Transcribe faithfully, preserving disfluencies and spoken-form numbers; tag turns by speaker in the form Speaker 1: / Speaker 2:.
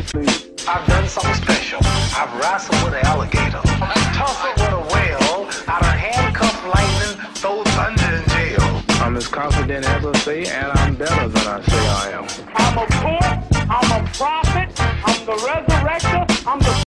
Speaker 1: I've done something special. I've wrestled with an alligator. I've tussled with a whale. I done handcuffed lightning, throw thunder in jail.
Speaker 2: I'm as confident as I say, and I'm better than I say I am.
Speaker 3: I'm a poet, I'm a prophet, I'm the resurrector, I'm the